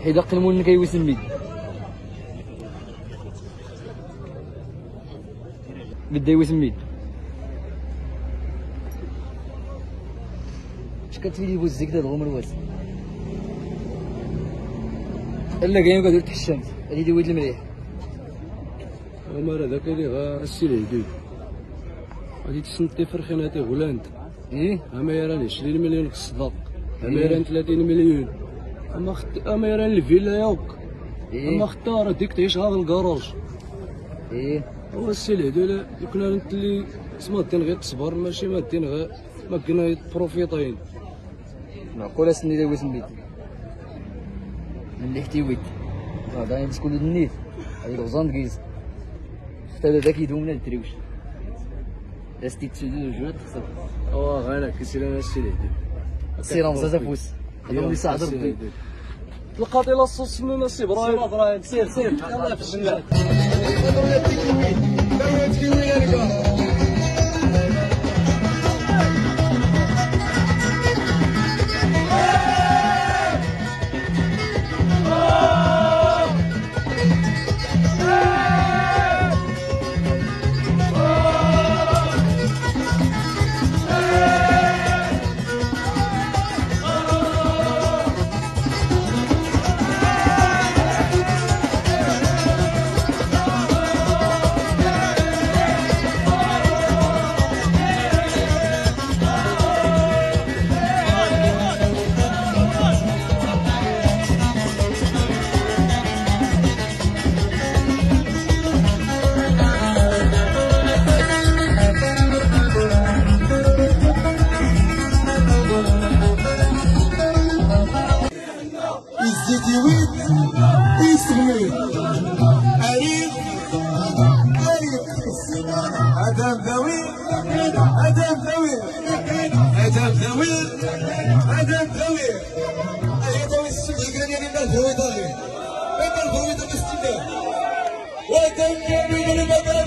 حيدا قلمون كيوسم ميد بدا يوسم ميد اش كتولي بوزيك دا الغمر واس الا كاين كدير تحت الشمس هادي دويت المليح عمر هذاك اللي غا السي الهدي غادي تسنتي فرخيناتي هولاند اما يران 20 مليون الصداق اما يران 30 مليون اما يران الفيلا ياك اما اختار ديك تعيش هذا الكراج هو السي الهدي كنا انت اللي سما دين غير تصبر ماشي ما دين غير ما كنا بروفيطين معقول سني دا وسم بيت من اللي احتويت هذا تكون النيت هذه الوزان كيز حتى داك يدوم لنا الدريوش لاستي تسدو جوج خصك غانا كيسير انا السي الهدي سير نزاز فوس هذا هو اللي صاعد ربي تلقاطي لاصوص من السي ابراهيم سير يلاه في الجنة وتنكر من المدرسة